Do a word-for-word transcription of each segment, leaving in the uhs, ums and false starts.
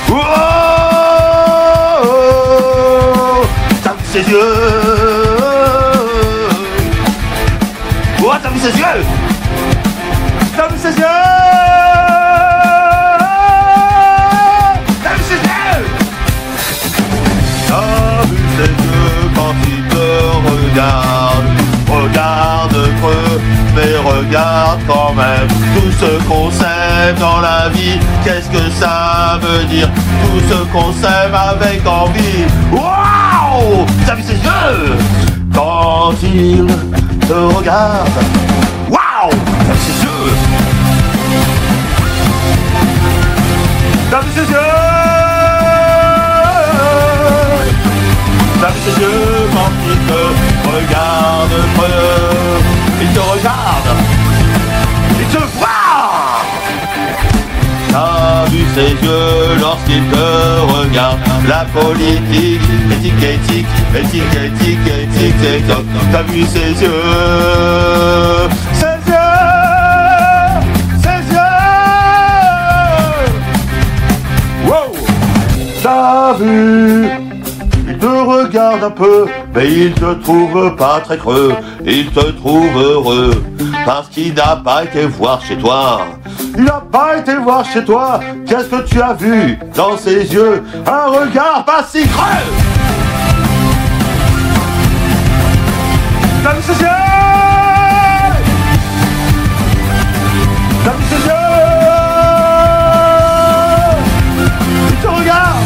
Oh, t'as vu ses yeux? Oh, t'as vu ses yeux? T'as vu ses yeux? T'as vu ses yeux? T'as vu ses yeux quand il te regarde? Regarde creux, mais regarde quand même. Tout ce qu'on sait dans la vie, qu'est-ce que ça veut dire? Tout ce qu'on s'aime avec envie. Waouh! T'as vu ses yeux? Quand il te regarde. Waouh! T'as vu ses yeux? T'as vu ses yeux? T'as vu ses yeux quand il te regarde creux? Il te regarde. Il te voit. T'as vu ses yeux lorsqu'il te regarde? La politique, éthique, éthique, éthique, éthique, éthique, éthique. T'as vu ses yeux? Ses yeux, ses yeux. Wow. T'as vu? Il te regarde un peu, mais il te trouve pas très creux. Il te trouve heureux, parce qu'il n'a pas été voir chez toi. Il n'a pas été voir chez toi. Qu'est-ce que tu as vu dans ses yeux? Un regard pas si creux. T'as vu ses yeux? T'as vu ses yeux? Il te regarde.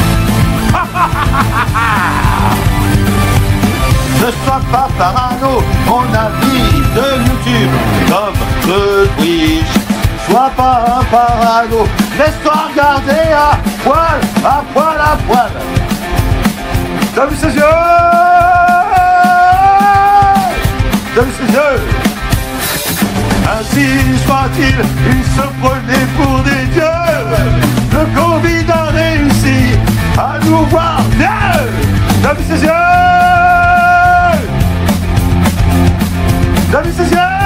Ne sois pas parano, mon ami de YouTube, comme de Twitch. Sois pas un parano, laisse-toi regarder à poil, à poil, à poil. T'as vu ses yeux? T'as vu ses yeux? Ainsi soit-il, il se prenait pour des dieux. Le Covid a réussi à nous voir mieux. T'as vu ses yeux? T'as vu ses yeux?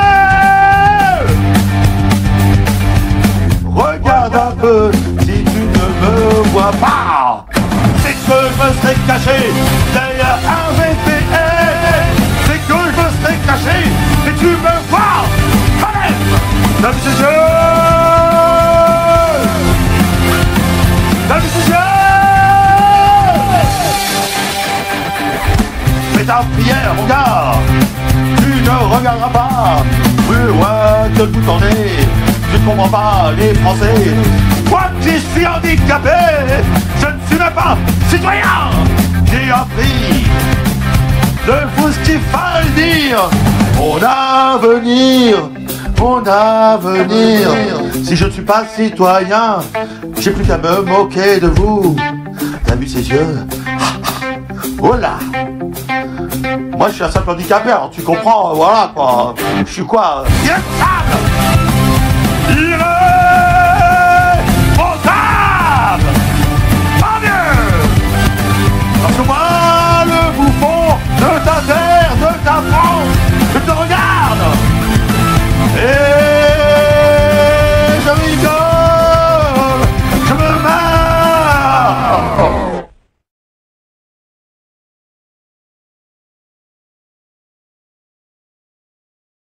Regarde un peu si tu ne me vois pas. C'est que je me serais caché derrière un V P N. C'est que je me serais caché et tu me vois quand même. T'as vu ses yeux? T'as vu ses yeux? Fais ta prière, mon gars. Tu ne regarderas pas plus loin que le bout de ton nez. Tu ne comprends pas les Français. Moi qui suis handicapé, je ne suis même pas citoyen. J'ai appris de vous ce qu'il fallait dire. Mon avenir, mon avenir. Si je ne suis pas citoyen, j'ai plus qu'à me moquer de vous. T'as vu ses yeux? Oh là! Moi je suis un simple handicapé, alors tu comprends, voilà quoi. Je suis quoi? Irresponsable!